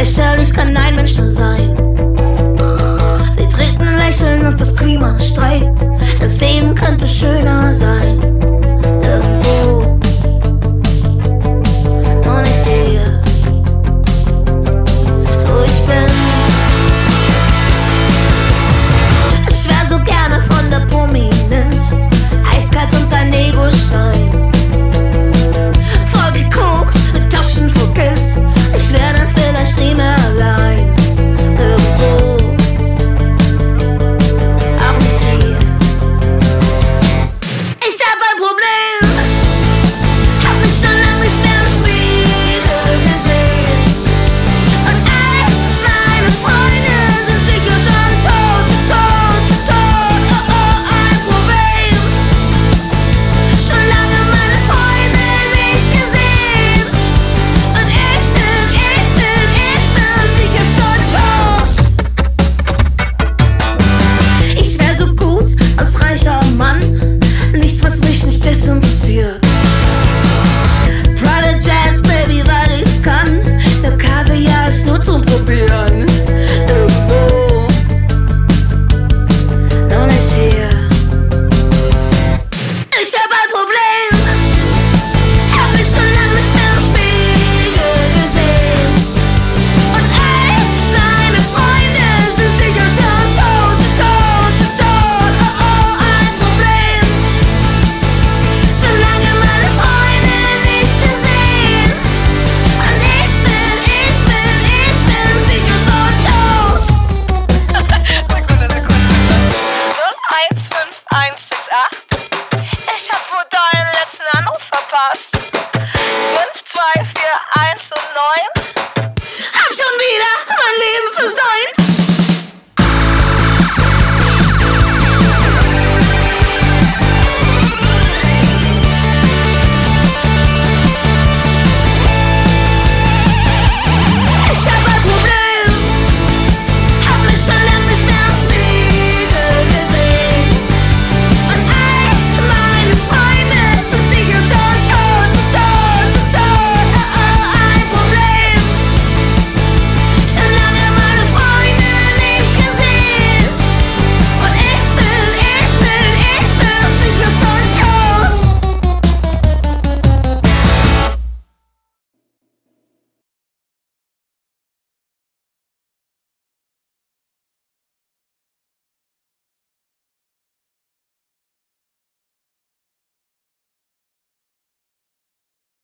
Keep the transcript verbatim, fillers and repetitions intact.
Lächerlich kann ein Mensch nur sein. Wir treten lächeln und das Klima streikt. Das Leben könnte schöner sein. Irgendwo, nur nicht hier, wo ich bin. Ich wär so gerne von der Prominenz, eiskalt und ein Ego-Schein. Voll gekokst, mit Taschen voll Geld. Ich wär dann vielleicht nie mehr allein. Irgendwo, auch nicht hier. Ich hab ein Problem.